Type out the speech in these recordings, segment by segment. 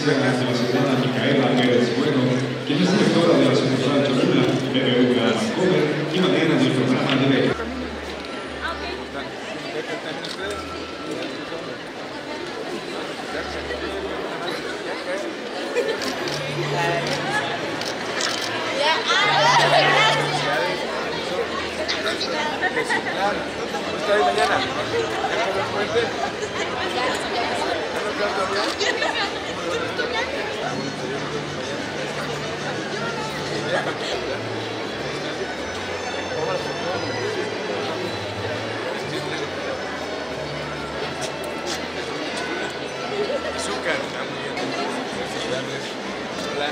presencia de la ciudadana Micaela Pérez Bueno, quien es directora de la sucursal Cholula, BBVA Bancomer y madrina del programa de becas. Mañana. Azúcar. Hola.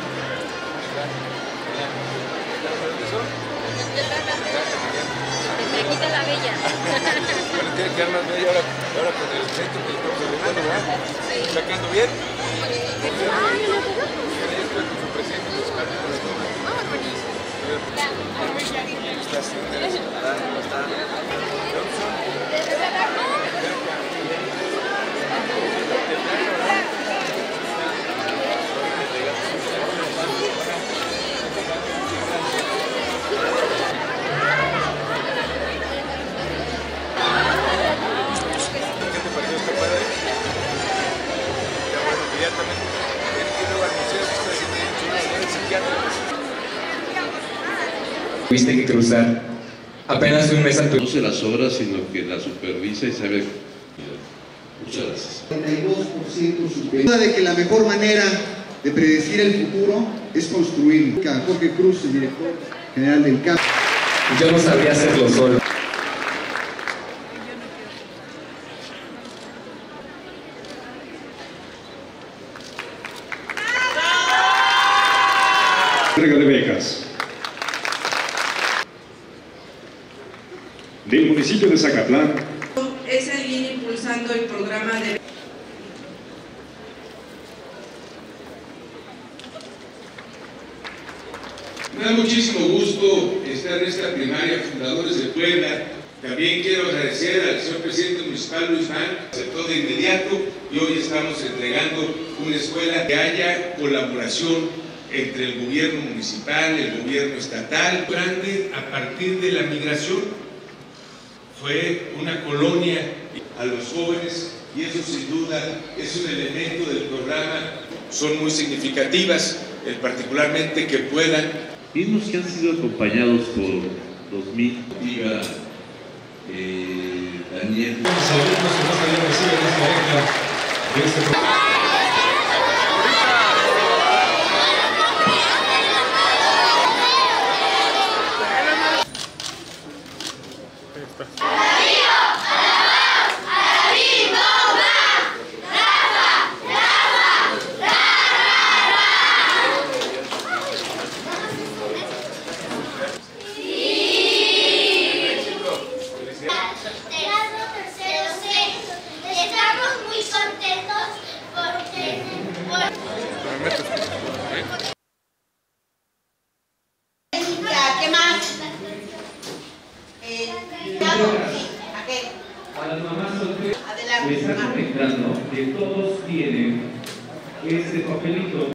Me quita la bella. Bueno, tiene que quedar más bella ahora con el centro que le estamos arreglando, ¿verdad? Sí. ¿Está quedando bien? Ay, ¿no? Ahí estoy con su presidente municipal de la zona. ¿Estás? ¿Cómo está? Tuviste que cruzar apenas un mes a tu... No se las obras, sino que la supervisa y sabe. Muchas gracias. 32% superior. De que la mejor manera de predecir el futuro es construirlo. Jorge Cruz, el director general del CAP. Yo no sabría hacerlo solo. Entrega de becas del municipio de Zacatlán. Es seguir impulsando el programa de... Me da muchísimo gusto estar en esta primaria Fundadores de Puebla. También quiero agradecer al señor presidente municipal Luis Mann, aceptó de inmediato y hoy estamos entregando una escuela que haya colaboración entre el gobierno municipal, el gobierno estatal. Grande a partir de la migración, fue una colonia a los jóvenes y eso sin duda es un elemento del programa. Son muy significativas, particularmente que puedan. Mismos que han sido acompañados por 2000, diga Daniel. Los alumnos que más allá reciben esta beca de este programa. ¿Qué más? A las mamás solteras Adelante. les está comentando que todos tienen este papelito.